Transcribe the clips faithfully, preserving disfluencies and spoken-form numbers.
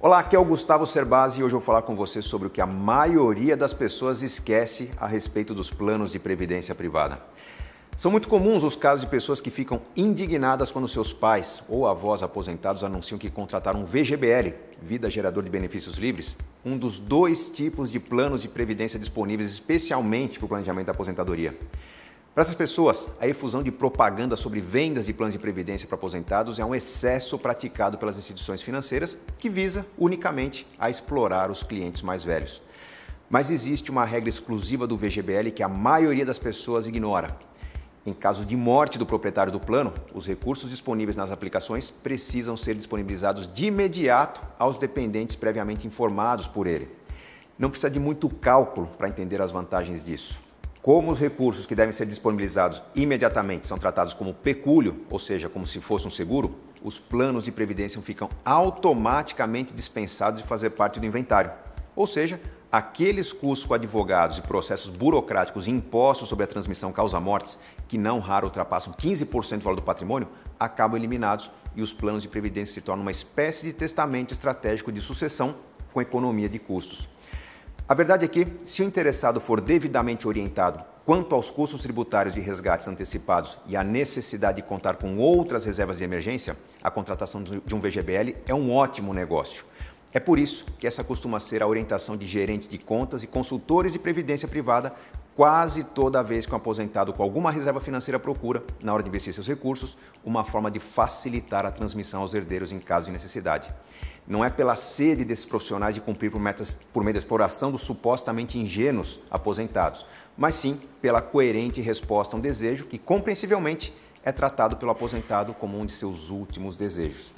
Olá, aqui é o Gustavo Cerbasi e hoje eu vou falar com você sobre o que a maioria das pessoas esquece a respeito dos planos de previdência privada. São muito comuns os casos de pessoas que ficam indignadas quando seus pais ou avós aposentados anunciam que contrataram um V G B L, Vida Gerador de Benefícios Livres, um dos dois tipos de planos de previdência disponíveis especialmente para o planejamento da aposentadoria. Para essas pessoas, a efusão de propaganda sobre vendas de planos de previdência para aposentados é um excesso praticado pelas instituições financeiras que visa unicamente a explorar os clientes mais velhos. Mas existe uma regra exclusiva do V G B L que a maioria das pessoas ignora. Em caso de morte do proprietário do plano, os recursos disponíveis nas aplicações precisam ser disponibilizados de imediato aos dependentes previamente informados por ele. Não precisa de muito cálculo para entender as vantagens disso. Como os recursos que devem ser disponibilizados imediatamente são tratados como pecúlio, ou seja, como se fosse um seguro, os planos de previdência ficam automaticamente dispensados de fazer parte do inventário. Ou seja, aqueles custos com advogados e processos burocráticos impostos sobre a transmissão causa-mortes, que não raro ultrapassam quinze por cento do valor do patrimônio, acabam eliminados e os planos de previdência se tornam uma espécie de testamento estratégico de sucessão com economia de custos. A verdade é que, se o interessado for devidamente orientado quanto aos custos tributários de resgates antecipados e a necessidade de contar com outras reservas de emergência, a contratação de um V G B L é um ótimo negócio. É por isso que essa costuma ser a orientação de gerentes de contas e consultores de previdência privada quase toda vez que um aposentado com alguma reserva financeira procura, na hora de investir seus recursos, uma forma de facilitar a transmissão aos herdeiros em caso de necessidade. Não é pela sede desses profissionais de cumprir por, metas, por meio da exploração dos supostamente ingênuos aposentados, mas sim pela coerente resposta a um desejo que, compreensivelmente, é tratado pelo aposentado como um de seus últimos desejos.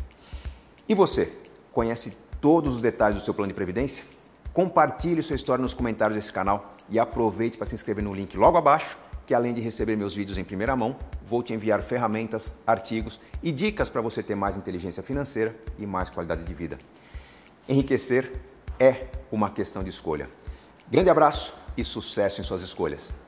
E você, conhece todos os detalhes do seu plano de previdência? Compartilhe sua história nos comentários desse canal e aproveite para se inscrever no link logo abaixo, que além de receber meus vídeos em primeira mão, vou te enviar ferramentas, artigos e dicas para você ter mais inteligência financeira e mais qualidade de vida. Enriquecer é uma questão de escolha. Grande abraço e sucesso em suas escolhas!